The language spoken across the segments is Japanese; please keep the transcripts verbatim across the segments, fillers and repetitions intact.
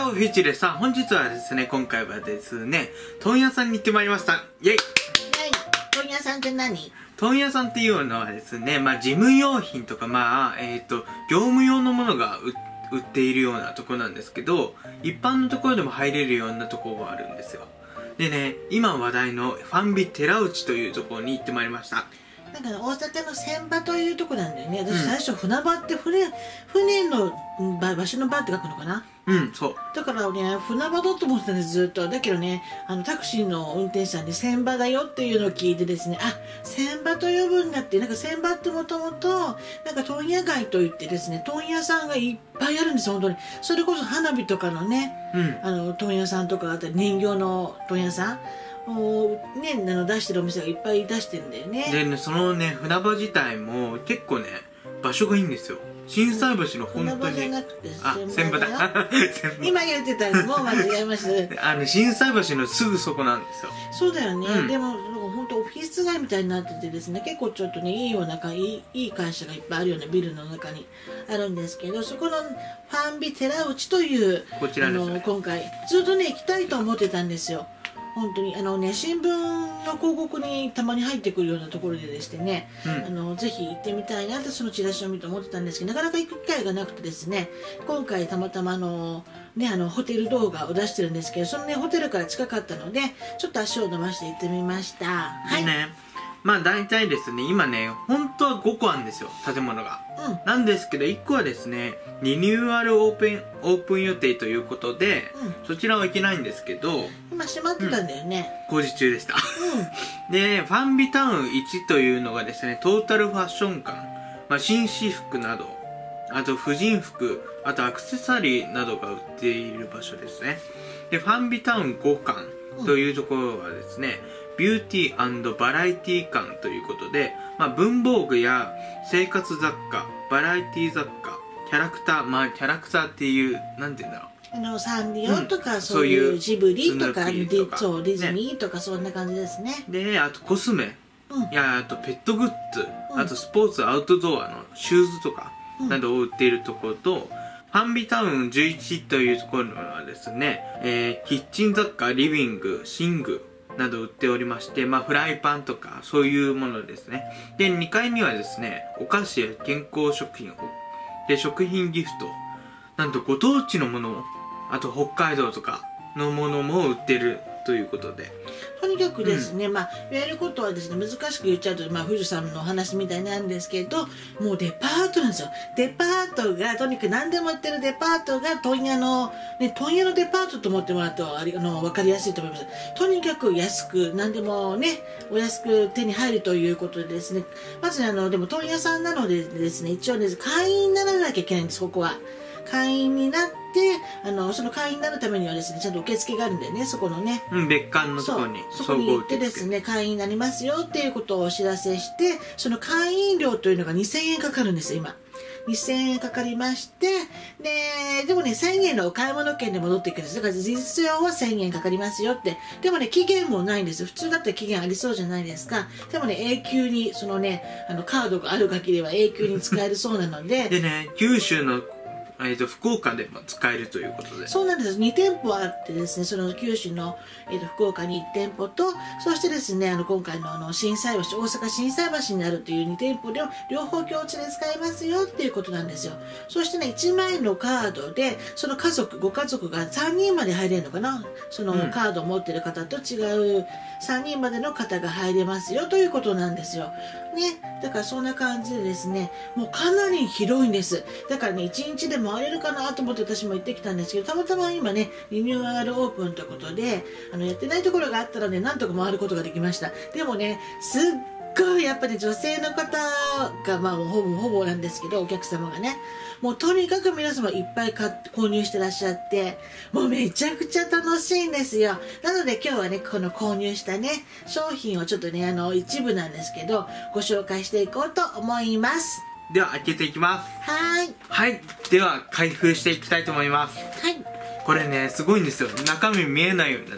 フューチューです。さあ、本日はですね、今回はですね、問屋さんに行ってまいりました。イェイ。 問屋さんって何？ 問屋さんっていうのはですね、まあ、事務用品とか、まあ、えっと、業務用のものが売っているようなところなんですけど、一般のところでも入れるようなところがあるんですよ。でね、今話題のファンビ寺内というところに行ってまいりました。 なんか、ね、大阪の船場というところなんだよね。私最初、船場って船、船の場所の場って書くのかな。 うん、そう。 だからね、船場だと思ってたんです、ずっと。だけどね、あのタクシーの運転手さんに船場だよっていうのを聞いてですね、あ、船場と呼ぶんだって。なんか船場ってもともとなんか問屋街といってですね、問屋さんがいっぱいあるんです、本当に。それこそ花火とかのね、うん、あの問屋さんとかあったり人形の問屋さんをね、あの出してるお店がいっぱい出してるんだよね。 でね、そのね、船場自体も結構ね、場所がいいんですよ。心斎橋の本当に、 船場じゃなくてあ、船場だ今言ってたのもう間違えましたあの心斎橋のすぐそこなんですよ。 そうだよね、うん、でも本当オフィス街みたいになっててですね、結構ちょっとね、いいようないい、いい会社がいっぱいあるようなビルの中にあるんですけど、そこのファンビ寺内というこちらですね、 あの今回ずっとね行きたいと思ってたんですよ。本当にあのね、新聞の広告にたまに入ってくるようなところででしてね、うん、あのぜひ行ってみたいなってそのチラシを見て思ってたんですけど、なかなか行く機会がなくてですね、今回たまたまあの、ね、あのホテル動画を出してるんですけど、そのねホテルから近かったのでちょっと足を伸ばして行ってみました。はい。 ね、まあ大体ですね、今ね、本当はごこあるんですよ、建物が。うん、なんですけど、いっこはですね、リニューアルオープン、オープン予定ということで、うん、そちらは行けないんですけど、 今閉まってたんだよね。 うん、工事中でした。うん、で、ファンビタウンいちというのがですね、トータルファッション館、まあ、紳士服など、あと婦人服、あとアクセサリーなどが売っている場所ですね。で、ファンビタウンご館というところはですね、うん、ビューティー&バラエティ館ということで、まあ、文房具や生活雑貨、バラエティ雑貨、キャラクター、まあキャラクターっていう、なんて言うんだろう。 あのサンリオとか、うん、そういうジブリとか、ディそうディズニーとか、ね、そんな感じですね。 で、あとコスメ、うん、いや、あとペットグッズ、うん、あとスポーツアウトドアのシューズとかなどを売っているところと、うん、ファンビタウンじゅういちというところはですね、えー、キッチン雑貨、リビング、寝具など売っておりまして、まあフライパンとかそういうものですね。で、にかいにはですね、お菓子や健康食品を、で、食品ギフト、なんとご当地のものを、あと北海道とかのものも売ってるということで、 とにかくですね、うん、まあやることはですね、難しく言っちゃうと、まあ富士山の話みたいなんですけど、もうデパートなんですよ。デパートがとにかく何でも売ってるデパートが問屋のね、問屋のデパートと思ってもらうとありあの分かりやすいと思います。とにかく安く何でもね、お安く手に入るということでですね、まず、ね、あのでも問屋さんなのでですね、一応ね会員にならなきゃいけないんです。ここは会員になって、あのその会員になるためにはですね、ちゃんと受付があるんだよね、そこのね、 うん、別館のところにそこに行ってですね、会員になりますよっていうことをお知らせして、その会員料というのがにせんえんかかるんですよ。今にせんえんかかりまして、ででもね、せんえんのお買い物券で戻っていくんです。だから事実上はせんえんかかりますよって。でもね、期限もないんですよ。普通だったら期限ありそうじゃないですか。でもね、永久にそのね、あのカードがある限りは永久に使えるそうなのででね、九州のえー、と福岡でも使えるということで、 そうなんです。に店舗あってですね、その九州の、えー、と福岡にいち店舗と、そしてですね、あの今回のあの心斎橋、大阪心斎橋になるというに店舗で両方共通で使えますよっていうことなんですよ。そしてね、いちまいのカードでその家族ご家族がさんにんまで入れるのかな、そのカードを持ってる方と違うさんにんまでの方が入れますよということなんですよね。だからそんな感じでですね、もうかなり広いんです。だからね、いちにちで回れるかなと思って私も行ってきたんですけど、たまたま今ね、リニューアルオープンということで、あのやってないところがあったらね、なんとか回ることができました。でもね、すっごいやっぱり女性の方が、まあほぼほぼなんですけど、お客様がね、もうとにかく皆様いっぱい買って購入してらっしゃって、もうめちゃくちゃ楽しいんですよ。なので今日はね、この購入したね、商品をちょっとね、あの一部なんですけど、ご紹介していこうと思います。 では開けていきます。 はい。 はい。では開封していきたいと思います。 はい。 これね、すごいんですよ。中身見えないようになってるんです。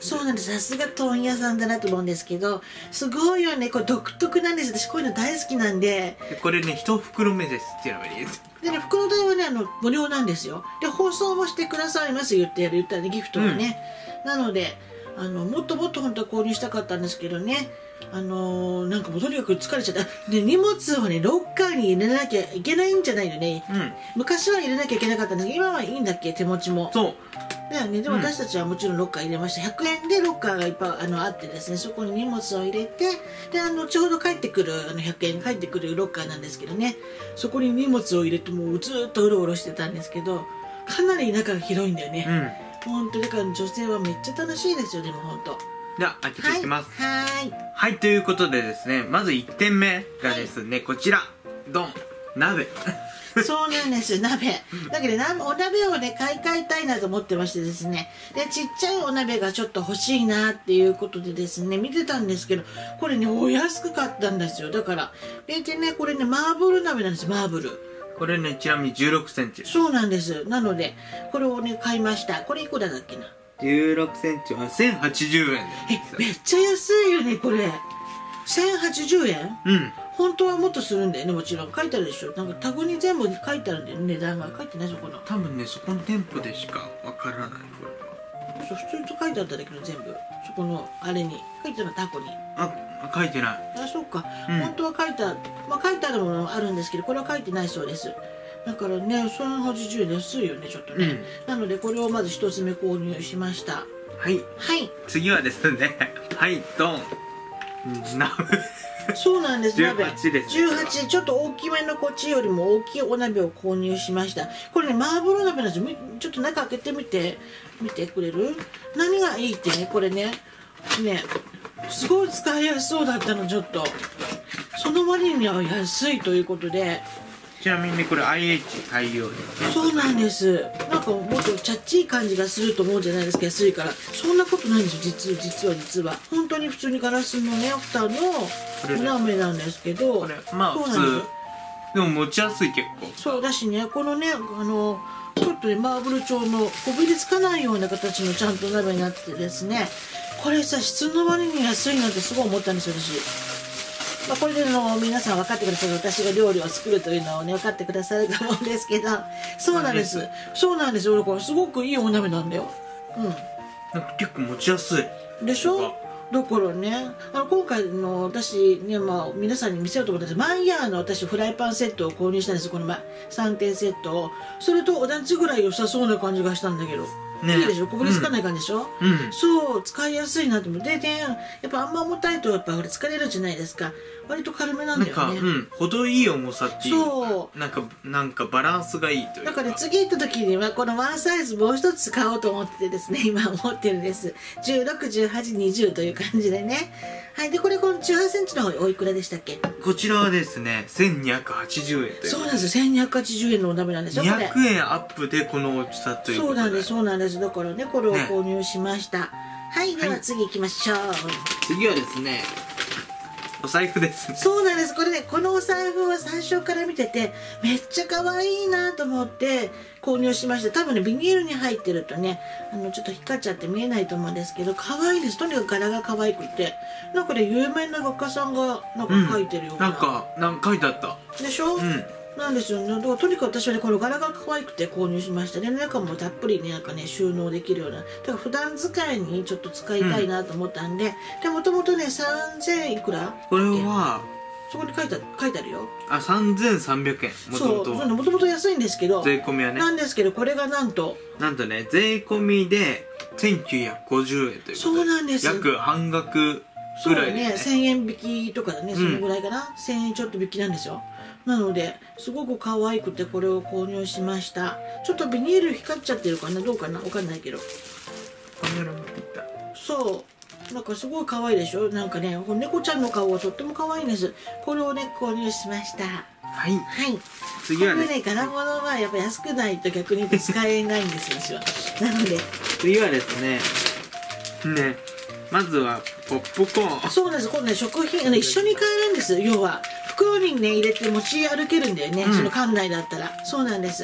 そうなんです。さすが問屋さんだなと思うんですけど、すごいよね。これ独特なんです。私こういうの大好きなんで。 でこれね一袋目ですちなみに。 でね、袋代はね、あの無料なんですよ。で放送もしてくださいます言ってやる言ったらね、ギフトはね、うん、なのであのもっともっと本当は購入したかったんですけどね、あのー、なんかもうとにかく疲れちゃった。で荷物をねロッカーに入れなきゃいけないんじゃないのね、うん、昔は入れなきゃいけなかったんですけど、今はいいんだっけ、手持ちも。 そうだよね。でも私たちはもちろんロッカー入れました。ひゃくえんでロッカーがいっぱいあのあってですね、そこに荷物を入れて、であのちょうど帰ってくるあのひゃくえん帰ってくるロッカーなんですけどね、そこに荷物を入れてもうずっとうろうろしてたんですけど、かなり中が広いんだよね、うん、本当だから女性はめっちゃ楽しいですよ。でも本当。 では開けていきます。 はいはいはい、ということでですね、まずいってんめがですね、はい、こちらドン鍋。 そうなんです、鍋。だけどお鍋をね買い替えたいなと思ってましてですね、でちっちゃいお鍋がちょっと欲しいなっていうことでですね見てたんですけど、これねお安く買ったんですよ。だからでね、これねマーブル鍋なんです。マーブルこれねちなみにじゅうろくセンチ。 そうなんです。なのでこれをね買いました。これいくらだっけな。 じゅうろくセンチはせんはちじゅうえんです。 えめっちゃ安いよねこれ。せんはちじゅうえん。うん。本当はもっとするんだよね、もちろん。書いてあるでしょ。なんかタグに全部書いてあるんだよね、値段が。書いてないぞこの。 多分ねそこの店舗でしかわからないこれは。 そう普通と書いてあったんだけど、全部そこのあれに書いてあるタコに。 あ書いてない。 あそうか、うん、本当は書いてある、まあ書いてあるものあるんですけど、これは書いてないそうです。だからねせんはちじゅうえん安いよねちょっとね、うん、なのでこれをまず一つ目購入しました。 はいはい次はですねはいドン鍋。 そうなんです。 じゅうはちです、ね、 じゅうはちちょっと大きめのこっちよりも大きいお鍋を購入しました。これねマーブル鍋なんですよ。ちょっと中開けてみて見てくれる。何がいいってね、これねねすごい使いやすそうだったの。ちょっとその割には安いということで。 ちなみにこれ アイエイチ 対応です。 そうなんです。なんかもっとチャッチー感じがすると思うじゃないですか、安いから。そんなことないんですよ、実実は実は本当に普通にガラスのね蓋のお鍋なんですけど、 これまあ普通でも持ちやすい。結構そうだしね、このねあのちょっとねマーブル調のこびりつかないような形のちゃんと鍋になってですね、これさ質の割に安いなんてすごい思ったんですよ私。まあこれでの皆さん分かってくださる、私が料理を作るというのをね分かってくださると思うんですけど、そうなんです、そうなんですよ。これすごくいいお鍋なんだよ。うん、 なんか結構持ちやすいでしょ。だからね、あの今回の私ね、まあ、皆さんに見せようと思ったんです。マイヤーの私フライパンセットを購入したんです。この前さんてんセットを。それと同じぐらい良さそうな感じがしたんだけど、ね、いいでしょ。こぼれつかない感じでしょ、うん、そう使いやすいなと思って。でね、やっぱあんま重たいとやっぱこれ疲れるじゃないですか。割と軽めなんだよね。 なんか、うん、程いい重さっていうか、そうなんかなんかバランスがいいというか。 だから、ね、次行った時にはこのワンサイズもう一つ買おうと思ってですね、今思ってるんです。じゅうろく、じゅうはち、にじゅうという感じでね。はい。でこれこのじゅうはちセンチの方おいくらでしたっけ。 こちらはですねせんにひゃくはちじゅうえんという。 そうなんです。せんにひゃくはちじゅうえんのお鍋なんですよ。 にひゃくえんアップでこの大きさということで。 そうなんです、そうなんです。だからねこれを購入しました、ね、はい。では次行きましょう、はい、 次はですねお財布です。 そうなんです。これねこのお財布は最初から見ててめっちゃ可愛いなと思って購入しました。多分ねビニールに入ってるとねあのちょっと光っちゃって見えないと思うんですけど、可愛いです。とにかく柄が可愛くて、なんかね有名な画家さんがなんか描いてるような、 うん、なんかなんか書いてあったでしょ、うんなんですよね。だからとにかく私はねこの柄が可愛くて購入しましたね。中もたっぷりねなんかね収納できるような、だから普段使いにちょっと使いたいなと思ったんで、うん、でもともとねさんぜんいくらこれはそこに書いて書いてあるよ。 あさんぜんさんびゃくえん。もともとそうもともと安いんですけど、 税込みはねなんですけど、これがなんとなんとね税込みでせんきゅうひゃくごじゅうえんということで、 そうなんです。 約半額ぐらいで、ね、 そうねせんえん引きとかだね、そのぐらいかな、うん、せんえんちょっと引きなんですよ。なのですごく可愛くてこれを購入しました。ちょっとビニール光っちゃってるかな、どうかな、わかんないけど。 カメラ持っていった。 そうなんかすごい可愛いでしょ。なんかね猫ちゃんの顔はとっても可愛いんです。これをね購入しました。 はい、 はい、 次はね、 これね柄物はやっぱ安くないと逆に言って使えないんですよ私は。なので次はですねねまずはポップコーン。 そうなんです。今度ね食品あの一緒に買えるんです。要は袋にね入れて持ち歩けるんだよね、うん、その館内だったら。そうなんです。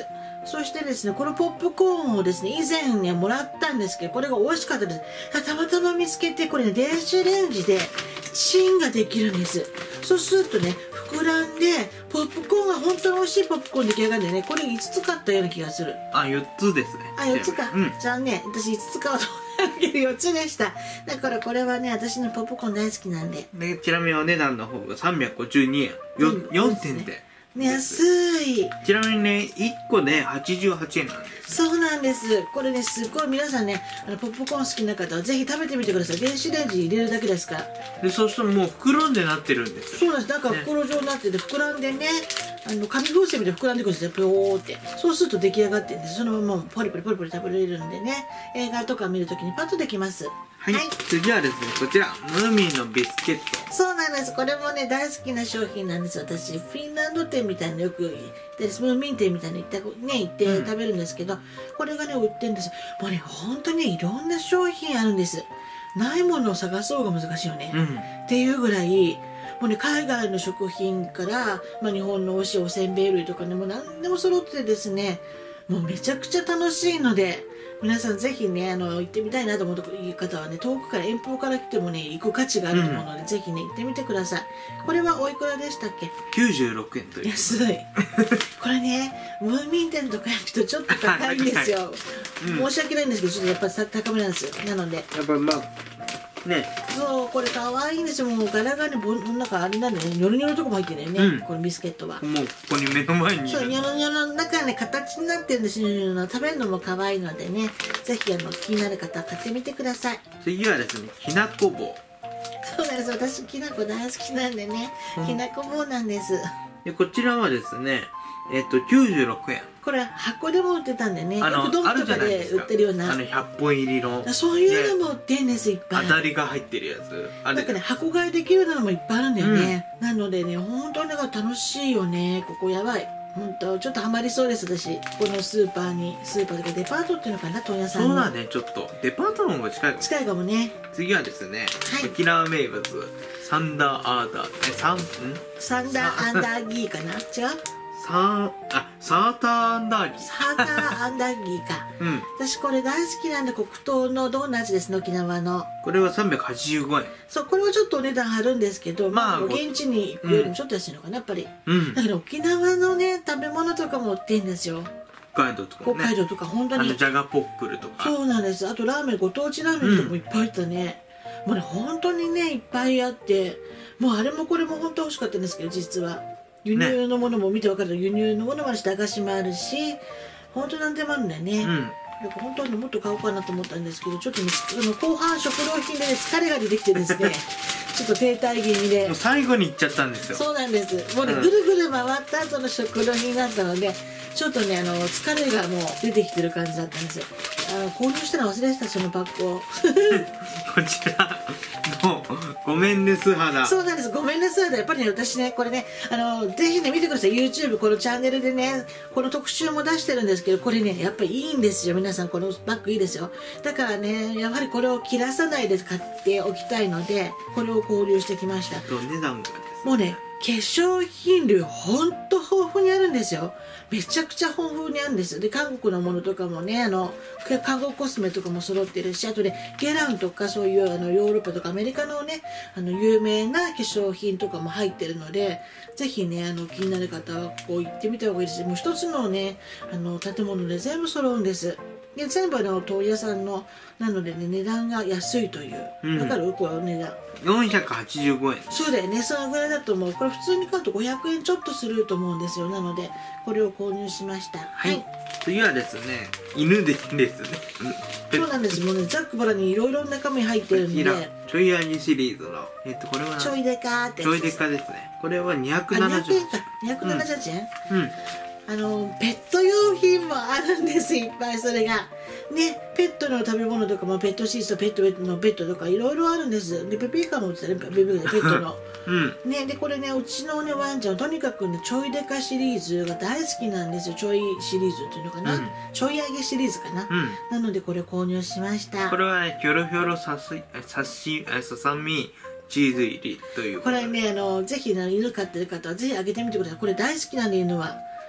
そしてですね、このポップコーンをですね、以前ね、もらったんですけど、これが美味しかったです。たまたま見つけて、これね、電子レンジでチンができるんです。そうするとね、膨らんで、ポップコーンが本当に美味しいポップコーン出来上がるんでね、これいつつ買ったような気がする。 あ、よっつですね。 あ、よっつか。 うん。 じゃあね、私いつつ買おうと思ったんだけど、よっつでした。だからこれはね、私のポップコーン大好きなんで。 で、ちなみにお値段の方がさんびゃくごじゅうにえん。よ、よんてんで。 ね、安い。 ちなみにね、いっこではちじゅうはちえんなんです。 そうなんです。これね、すっごい皆さんね、あのポップコーン好きな方はぜひ食べてみてください。電子レンジに入れるだけですから。 で、そうするともう袋でなってるんですよ。 そうなんです。だから袋状になってて、膨らんでね、あの紙風船みたいに膨らんでくるんですよ、ぴょーって。そうすると出来上がってるんです。そのままポリポリポリポリ食べれるんでね、映画とか見るときにパッとできます。 はい、はい、次はですね、こちらムーミンのビスケット。 そうなんです。これもね、大好きな商品なんです。私フィンランド店みたいなよく行ってムーミン店みたいな行ったね行って食べるんですけど、うん、これがね売ってるんです。もうね本当にねいろんな商品あるんです。ないものを探そうが難しいよね、うん、っていうぐらいもうね海外の食品から、まあ、日本のおいしいおせんべい類とかねもう何でも揃っててですね、もうめちゃくちゃ楽しいので。皆さんぜひねあの行ってみたいなと思う方はね遠くから遠方から来てもね行く価値があると思うので、うん、ぜひね行ってみてください。これはおいくらでしたっけ？ きゅうじゅうろくえんという安いこれねムーミン店とか行くとちょっと高いんですよ、うん、申し訳ないんですけどちょっとやっぱり高めなんですよ。なのでやっぱまあね、 そうこれ可愛いんですよ。もう柄がねぼんなんかあれなんでねニョロニョロとかも入ってるよね、うん、このビスケットはもうここに目の前にそうニョロニョロの中がね形になってるんですよ。食べるのも可愛いのでねぜひあの気になる方は買ってみてください。 次はですねきなこ棒。 そうなんです。私きなこ大好きなんでね、うん、きなこ棒なんです。 でこちらはですねえっときゅうじゅうろくえん。 これ箱でも売ってたんでね、 あのドンとかで売ってるようなあのひゃっぽん入りのそういうのも売ってんですいっぱい。 当たりが入ってるやつあれだからね箱買いできるのもいっぱいあるんだよね、うん、なのでね本当になんか楽しいよね。ここやばい本当ちょっとハマりそうです。私このスーパーにスーパーとかデパートっていうのかな問屋さんに。 そうだねちょっとデパートの方が近いかも近いかもね。 次はですね、 はい、 沖縄名物サンダーアーダーえサンんサンダーアンダーギーかな違うサーあサーターアンダーギーサーターアンダーギーか、うん、私これ大好きなんで黒糖のドーナツですね沖縄の。 これはさんびゃくはちじゅうごえん。 そうこれはちょっとお値段張るんですけどまあ現地に行くよりもちょっと安いのかな、うん、やっぱり、うん、だけど沖縄のね食べ物とかも売ってんですよ。 北海道とかね、 北海道とか本当にあのジャガポックルとかそうなんです。あとラーメンご当地ラーメンとかもいっぱいあったね、うん、もうね本当にねいっぱいあってもうあれもこれも本当欲しかったんですけど実は輸入のものも見て分かると、ね、輸入のものもあるし駄菓子もあるし本当なんでもあるんだよね、うん、だから本当にもっと買おうかなと思ったんですけどちょっと、ね、あの後半食料品で、ね、疲れが出てきてですねちょっと停滞気味でもう最後に行っちゃったんですよ。 そうなんです。もうね、うん、ぐるぐる回った後の食料品だったのでちょっとねあの疲れがもう出てきてる感じだったんですよ。あの購入したの忘れてたそのパックをこちらもうごめんね素肌。 そうなんですごめんね素肌。やっぱりね私ねこれねあのぜひね見てください YouTube このチャンネルでねこの特集も出してるんですけどこれねやっぱりいいんですよ。皆さんこのバッグいいですよ。だからねやはりこれを切らさないで買っておきたいのでこれを購入してきました。 値段がですねもうね化粧品類ほんと豊富にあるんですよ。めちゃくちゃ豊富にあるんです。で韓国のものとかもねあの韓国コスメとかも揃ってるしあとねゲランとかそういうあのヨーロッパとかアメリカのねあの有名な化粧品とかも入ってるのでぜひねあの気になる方はこう行ってみた方がいいです。もう一つのねあの建物で全部揃うんです。で全部の問屋さんのなのでね値段が安いという、うん、分かるこれお値段よんひゃくはちじゅうごえん。 そうだよねそのぐらいだと思う。これ普通に買うとごひゃくえんちょっとすると思うんですよ。なのでこれを購入しました。 はい、はい、次はですね犬でですねそうなんですもうねざっくばらにいろいろ中身入ってるんでちょい味シリーズのえっとこれはちょいデカってちょいデカですね。これはにひゃくななじゅうはちえんかにひゃくななじゅうはちえん、 うん、うんあのペット用品もあるんですいっぱい。それがねペットの食べ物とかもペットシーツとペットのベッドとかいろいろあるんです。でペピーカーも売ってたねペピーカーペットの、うん、ねでこれねうちのねワンちゃんとにかくねちょいデカシリーズが大好きなんですよ。ちょいシリーズっていうのかな、うん、ちょい揚げシリーズかな、うん、なのでこれ購入しました。 これはねひょろひょろさすさしささみチーズ入りというこれねあのぜひ、ね、犬飼ってる方はぜひあげてみてください。これ大好きなんで犬は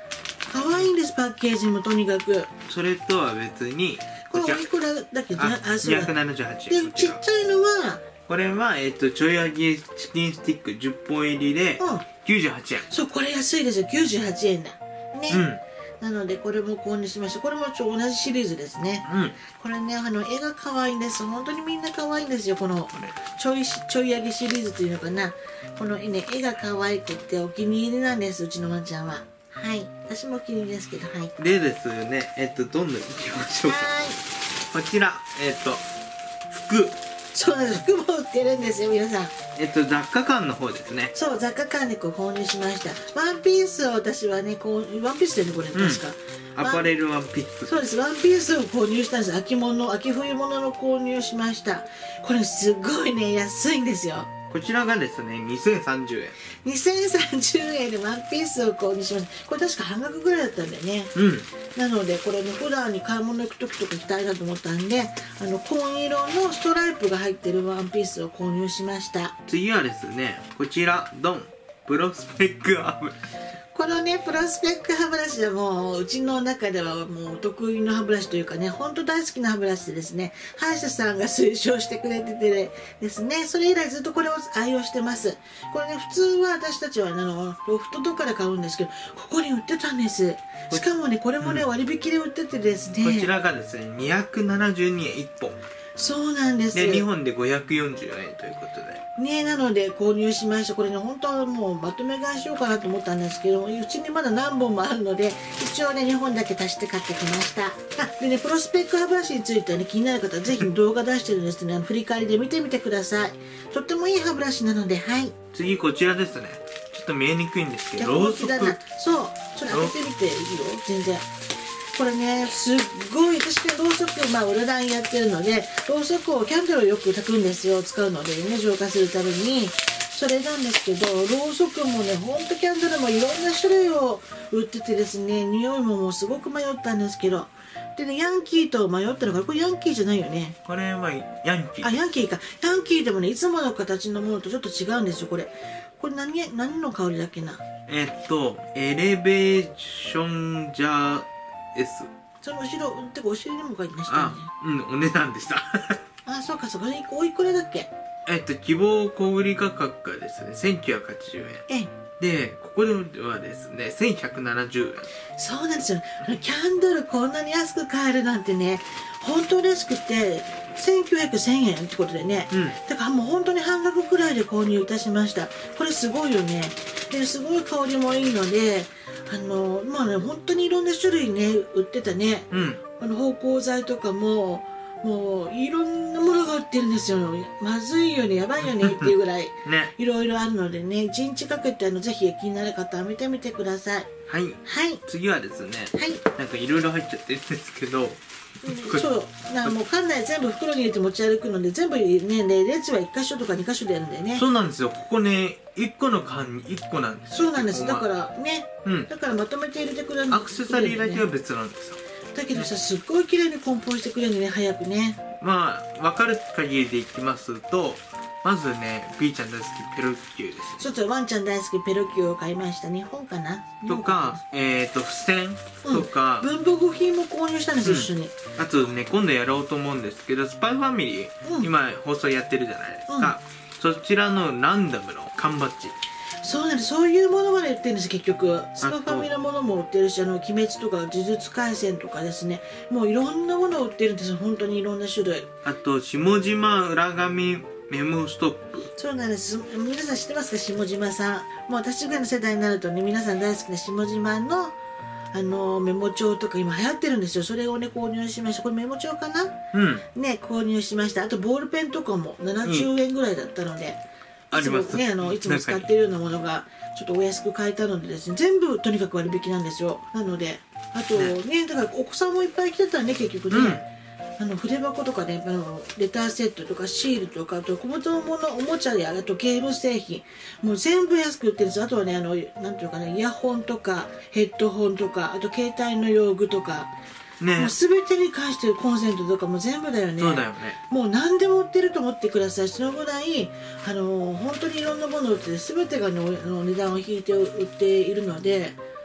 可愛いんです、パッケージもとにかく。 それとは別にこれこちらおいくらだっけ？ ああ、そうだ。 にひゃくななじゅうはちえん。 で、ちっちゃいのは、 これは、えっと、ちょい揚げチキンスティックじゅっぽん入りでうん、 きゅうじゅうはちえん。 そう、これ安いですよ、きゅうじゅうはちえんだ。ね。 うん。 なので、これも購入しました。これもちょ同じシリーズですね。 うん。 これね、あの、絵が可愛いんです。本当にみんな可愛いんですよ。この、 これ。 ちょいし、ちょい上げシリーズというのかな。このね、絵が可愛くてお気に入りなんです、うちのワンちゃんは。はい。私もお気に入りですけど、はい。 でですね、えっと、どんどん行きましょうか。 はーい。 こちら、えっと、服。 そうなんです。服も売ってるんですよ、皆さん。 えっと、雑貨館の方ですね。 そう、雑貨館でこう購入しました。ワンピースを私はね、こう、ワンピースでね、これ確か。 アパレルワンピース。 そうです。ワンピースを購入したんです。秋物、秋冬物の購入しました。これすごいね、安いんですよ。 こちらがですね、にせんさんじゅうえん。 にせんさんじゅうえんでワンピースを購入しました。これ確か半額ぐらいだったんだよね。 うん。 なので、これね、普段に買い物行く時とか着たいなと思ったんで、あの、紺色のストライプが入ってるワンピースを購入しました。 次はですね、こちら、ドン。プロスペックアブ。 このね、プロスペック歯ブラシはもう、うちの中ではもうお得意の歯ブラシというかね、ほんと大好きな歯ブラシでですね、歯医者さんが推奨してくれててですね、それ以来ずっとこれを愛用してます。これね、普通は私たちはあの、ロフトとかで買うんですけど、ここに売ってたんです。しかもね、これもね、割引で売っててですね。 こちらがですね、にひゃくななじゅうにえんいっぽん。 そうなんです。 で、にほんでごひゃくよんじゅうえんということで。 ね、なので購入しました。これね、本当はもうまとめ買いしようかなと思ったんですけど、うちにまだ何本もあるので、一応ね、にほんだけ足して買ってきました。あ、でね、プロスペック歯ブラシについてはね、気になる方はぜひ動画出してるんですね、あの振り返りで見てみてください。とってもいい歯ブラシなので、はい。 次、こちらですね。ちょっと見えにくいんですけど、 ろうそく。そう、それ開けてみていいよ、全然。これね、すっごい、私ね、ろうそく、まあ、お値段やってるので、ろうそくを、キャンドルをよく焚くんですよ、使うのでね、浄化するために。それなんですけど、ろうそくもね、ほんとキャンドルもいろんな種類を売っててですね、匂いももうすごく迷ったんですけど、でね、ヤンキーと迷ったのが、これヤンキーじゃないよね。 これはヤンキー。 あ、ヤンキーか。ヤンキーでもね、いつもの形のものとちょっと違うんですよ、これ。これ何、何の香りだっけな。 えっと、エレベーションジャー S。 その後ろ、てかお尻にも書いてましたよね。 あ、うん、お値段でした。 あ、そうかそうか。おいくらだっけ？ えっと、希望小売価格がですね、せんきゅうひゃくはちじゅうえん。 ええ。 で、ここではですね、せんひゃくななじゅうえん。 そうなんですよ。キャンドルこんなに安く買えるなんてね、本当嬉しくて、せんきゅうひゃく、せんえんってことでね。 うん。 だからもう本当に半額くらいで購入いたしました。これすごいよね。で、すごい香りもいいので、あの、まあね、本当にいろんな種類ね、売ってたね。 うん。 あの、芳香剤とかも、もういろんなものが売ってるんですよ。まずいよね、やばいよねっていうぐらいね。 いろいろあるのでね、いちにちかけてあのぜひ気になる方は見てみてください。 はい。 はい。 次はですね、 はい。 なんかいろいろ入っちゃってるんですけど、 そうなもう館内全部袋に入れて持ち歩くので全部ねね列はいっかしょとかにかしょでやるんだよね。 そうなんですよ。ここね、いっこの缶にいっこなんですよ。そうなんです。だからね、 うん、 だからまとめて入れてくれる、 アクセサリーだけは別なんですよ。 だけどさ、すっごい綺麗に梱包してくれるのね、早くね。 まあ分かる限りでいきますと、まずね、ピーちゃん大好きペロキューです。 ちょっとワンちゃん大好きペロキューを買いました。日本かなとか、えっと付箋とか、 うん、文房具品も購入したんです、うん、一緒に。 あとね、今度やろうと思うんですけど、スパイファミリー、うん、今放送やってるじゃないですか、うん、そちらのランダムの缶バッジ。 そうなんです。そういうものまで売ってるんです、結局。スパファミのものも売ってるし、あの、鬼滅とか呪術廻戦とかですね。もういろんなものを売ってるんです。本当にいろんな種類。 あと、下島裏紙メモストップ。 そうなんです。皆さん知ってますか、下島さん。もう私ぐらいの世代になるとね、皆さん大好きな下島の、あの、メモ帳とか今流行ってるんですよ。それをね、購入しました。これメモ帳かな、 うん。 ね、購入しました。あと、ボールペンとかもななじゅうえんぐらいだったので。 あります。 ね、あのいつも使っているようなものがちょっとお安く買えたのでですね、全部とにかく割引なんですよ。なので、あとね、ねだからお子さんもいっぱい来てたね、結局ね。うん、あの筆箱とかね、あのレターセットとかシールとか、あと子供のおもちゃや、あとゲーム製品、もう全部安く売ってるんです。あとはね、あのなんていうかね、イヤホンとかヘッドホンとか、あと携帯の用具とか。ね、もう全てに関してるコンセントとかも全部だよね。 そうだよね。 もう何でも売ってると思ってください。そのぐらいあの本当にいろんなものを売ってて、全てが、ね、の値段を引いて売っているので、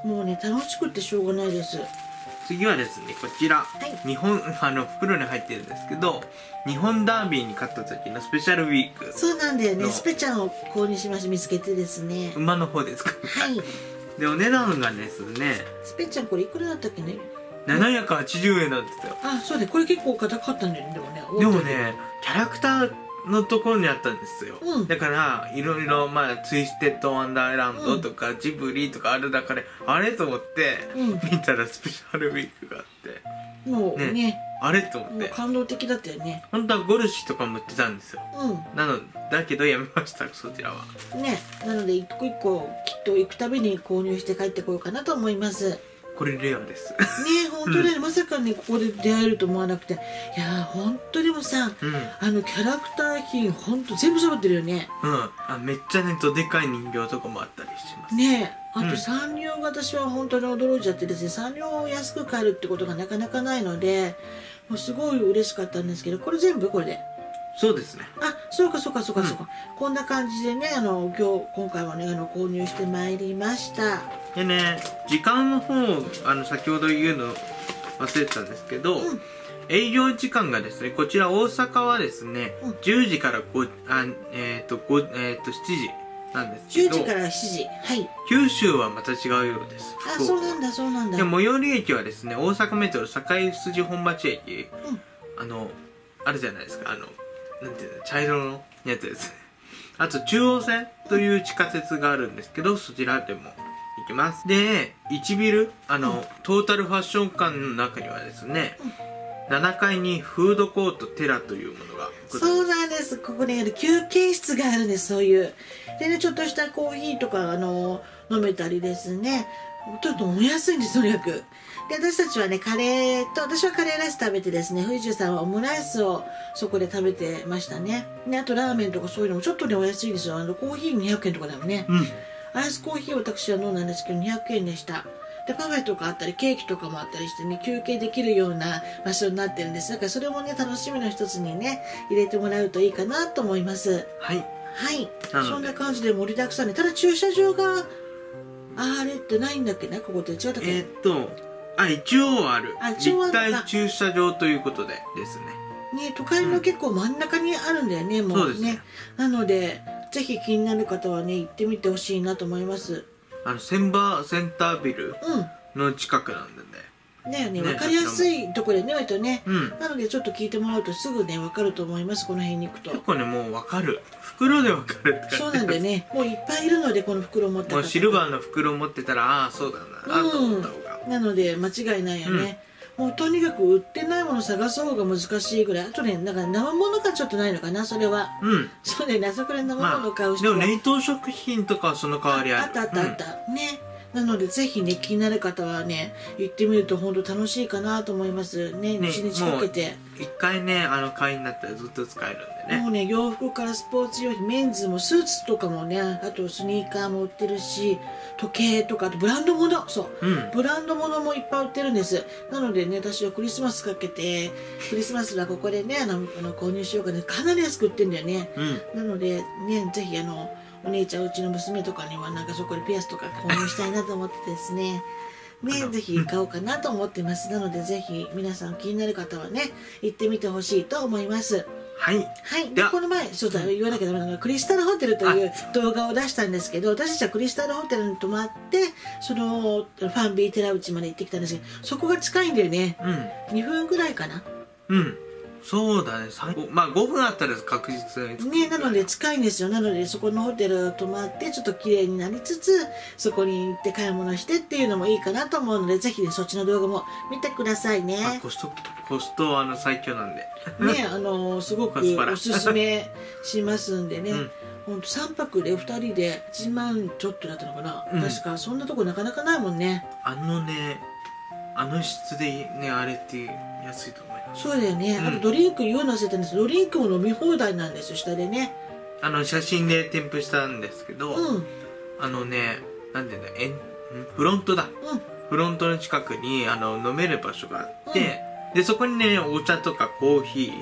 もうね楽しくてしょうがないです。 次はですねこちら、 はい、 日本あの袋に入ってるんですけど、日本ダービーに勝った時のスペシャルウィーク。 そうなんだよね。スペちゃんを購入しました。見つけてですね。 馬の方ですか。 はい。 でお値段がですね、 スペちゃんこれいくらだったっけね。 ななひゃくはちじゅうえんなんですよ。 あ、そうでこれ結構高かったんだよね。でもね。 でもねキャラクターのところにあったんですよ、 うん、 だからいろいろまあツイステッドワンダーランドとか、うん、ジブリとかある中であれと思って、うん、見たらスペシャルウィークがあってもうね、ねあれと思って感動的だったよね。 本当はゴルシとかも売ってたんですよ、うん、なのだけどやめましたそちらはね。なので一個一個きっと行くたびに購入して帰ってこようかなと思います。 これレアですね。 本当に、うん、まさかねここで出会えると思わなくて、いやー本当でもさ、うん、あのキャラクター品本当全部揃ってるよね。 うんあめっちゃねとでかい人形とかもあったりしますね。あとサンリオが私は本当に驚いちゃってですね、サンリオを安く買えるってことがなかなかないのでもうすごい嬉しかったんですけど、これ全部これで。 そうですね。 あ、そうかそうかそうかそうか、うん、こんな感じでねあの今日今回はねあの購入してまいりました。 でね時間の方あの先ほど言うの忘れてたんですけど、うん、営業時間がですねこちら大阪はですね、うん、じゅうじからごあえっ、ー、とごえっ、ー、としちじなんですけど、 じゅうじからしちじ、はい。 九州はまた違うようです。 あ、そうなんだそうなんだ。 で最寄り駅はですね大阪メトロ堺筋本町駅、うん、あのあるじゃないですか、あのなんていうの茶色のやつですね。あと中央線という地下鉄があるんですけど、そちらでも行きます。でいちビルあの、うん、トータルファッション館の中にはですね、うん、ななかいにフードコートテラというものがそうなんです。ここにある休憩室があるんです。そういうでねちょっとしたコーヒーとかあの飲めたりですね、ちょっとお安いんです。とにかくで私たちはねカレーと私はカレーライス食べてですね、藤井さんはオムライスをそこで食べてましたね。であとラーメンとかそういうのもちょっとねお安いですよ。あのコーヒーにひゃくえんとかだよね、うん、アイスコーヒーを私は飲んだんですけどにひゃくえんでした。でパフェとかあったりケーキとかもあったりしてね休憩できるような場所になってるんです。だからそれもね楽しみの一つにね入れてもらうといいかなと思います。 はいはい、そんな感じで盛りだくさんで、ただ駐車場があれってないんだっけね、ここって違ったっけ。 えー、っとあ一応あるあ立体駐車場ということでですね。 ね都会の結構真ん中にあるんだよね、うん、もうね。そうですね。なのでぜひ気になる方はね行ってみてほしいなと思います。 あのセンバーセンタービルの近くなんでね、 だよね、分かりやすいところでね割とね、うん、なのでちょっと聞いてもらうとすぐね分かると思います。この辺に行くと結構ねもう分かる、袋で分かるって感じ。 そうなんだよね、もういっぱいいるのでこの袋持ってたもうシルバーの袋持ってたらああそうだな、うん、と思った方がなので間違いないよね、うん、もうとにかく売ってないもの探す方が難しいぐらい。あとねだから生物がちょっとないのかなそれは。うんそうね、あそこで生物買う人は、 まあ、でも冷凍食品とかはその代わりある。 あったあったあった、うん、ね。なのでぜひね気になる方はね行ってみると本当楽しいかなと思いますね。いちにちかけて一回ねあの会員になったらずっと使えるんでね。 もうね洋服からスポーツ用品、メンズもスーツとかもね、あとスニーカーも売ってるし時計とかあとブランド物、そう、うん、ブランド物もいっぱい売ってるんです。なのでね私はクリスマスかけてクリスマスはここでねあのあの購入しようかね、かなり安く売ってるんだよね、うん、なのでねぜひあのお姉ちゃんうちの娘とかにはなんかそこでピアスとか購入したいなと思ってですねねぜひ買おうかなと思ってます。なのでぜひ皆さん気になる方はね行ってみてほしいと思います。 はい、 はい、でこの前そうだ言わなきゃダメなのがクリスタルホテルという動画を出したんですけど、私たちはクリスタルホテルに泊まってそのファンビー寺内まで行ってきたんですけど、そこが近いんだよね、うん、にふんぐらいかな。 うんそうだね、まあごふんあったら確実にね、なので近いんですよ。なのでそこのホテル泊まってちょっと綺麗になりつつそこに行って買い物してっていうのもいいかなと思うので、ぜひねそっちの動画も見てくださいね。 コストコストあの最強なんでね、あのすごくおすすめしますんでね、うん、ほんとさんぱくでふたりでいちまんちょっとだったのかな、うん、確かそんなとこなかなかないもんね。 あのねあの質でねあれって安いと思います。 そうだよね、うん、あとドリンク言うの忘れたんですけどドリンクも飲み放題なんですよ下でね。 あの写真で添付したんですけど、うん、あのねなんでねえんフロントだ、うん、フロントの近くにあの飲める場所があって、うん、でそこにねお茶とかコーヒー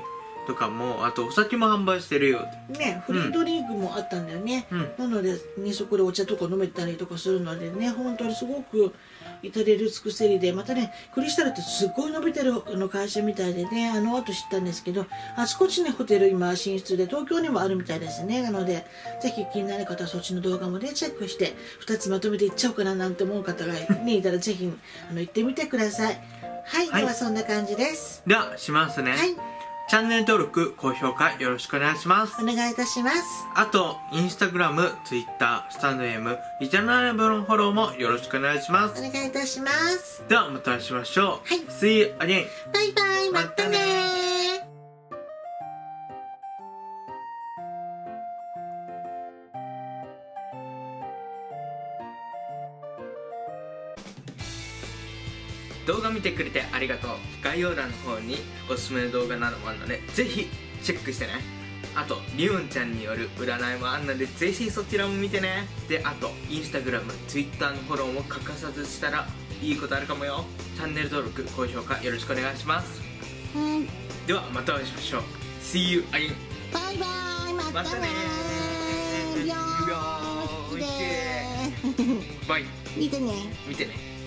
とかも、あとお酒も販売してるようでね、フリードリンクもあったんだよね、 うん、 なので、ね、そこでお茶とか飲めたりとかするのでね、本当にすごく至れり尽くせりで、またね、クリスタルってすっごい伸びてるあの会社みたいでね、あの後知ったんですけど、あちこちねホテル今進出で東京にもあるみたいですね。なのでぜひ気になる方はそっちの動画もねチェックしてふたつまとめていっちゃおうかななんて思う方が、ね、いたらぜひあの行ってみてください。はい、はい、ではそんな感じです。 ではしますね。はい、チャンネル登録、高評価よろしくお願いします。 お願いいたします。 あと、インスタグラム、ツイッター、スタンド エム、リジャナル部のフォローもよろしくお願いします。 お願いいたします。 ではまたお会いしましょう。 はい。 See you again! バイバイ、またねー。 動画見てくれてありがとう。概要欄の方におすすめの動画などもあるので、ぜひチェックしてね。あと、りおんちゃんによる占いもあるので、ぜひそちらも見てね。で、あと、インスタグラム、ツイッターのフォローも欠かさずしたらいいことあるかもよ。チャンネル登録、高評価よろしくお願いします。 はい。 では、またお会いしましょう。See you again! バイバイ、またねー。 またねー。 ビョーン。 バイ。 見てね。 見てね。